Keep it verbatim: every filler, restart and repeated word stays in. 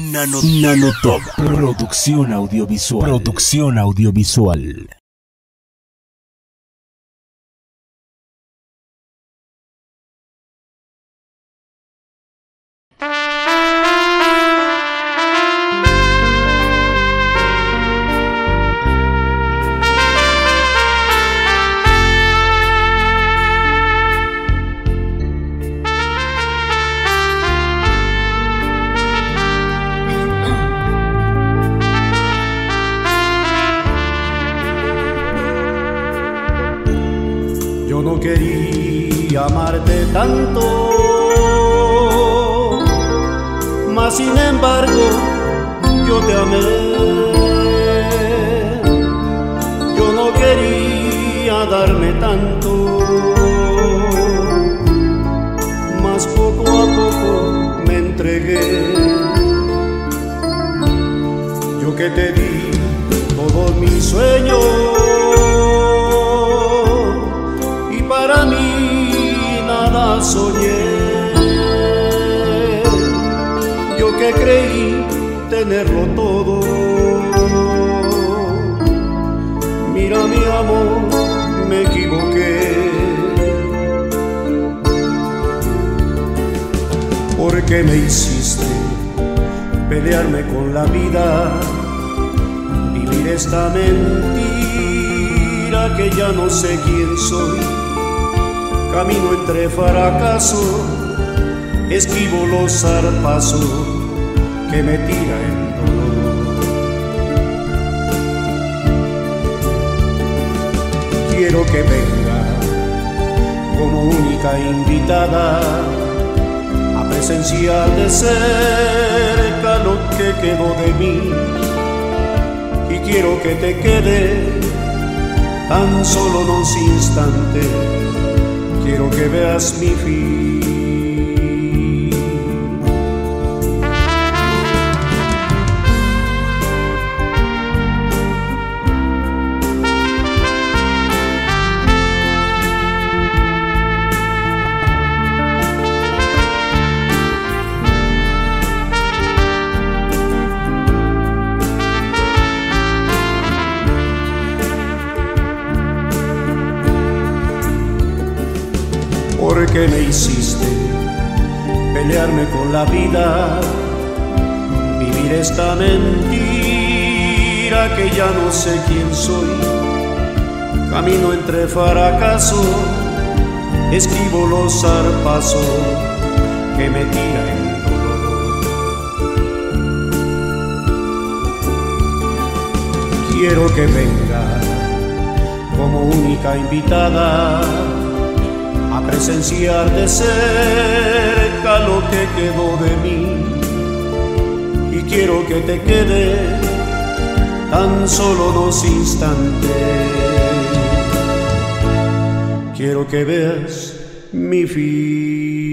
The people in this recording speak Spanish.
Nano, Nanotop. Producción audiovisual. Producción audiovisual. Yo no quería amarte tanto, mas sin embargo yo te amé. Yo no quería darme tanto, mas poco a poco me entregué. Yo que te di todos mis sueños, para mí nada soñé. Yo que creí tenerlo todo, mira mi amor, me equivoqué. Porque me hiciste pelearme con la vida, vivir esta mentira que ya no sé quién soy. Camino entre fracaso, esquivo los zarpazos que me tira el dolor. Quiero que venga como única invitada a presenciar de cerca lo que quedó de mí. Y quiero que te quede tan solo unos instantes. Quiero que veas mi fin. Porque me hiciste pelearme con la vida, vivir esta mentira que ya no sé quién soy. Camino entre fracaso, esquivo los zarpazos que me tira el dolor. Quiero que venga como única invitada a presenciar de cerca lo que quedó de mí. Y quiero que te quede tan solo dos instantes. Quiero que veas mi fin.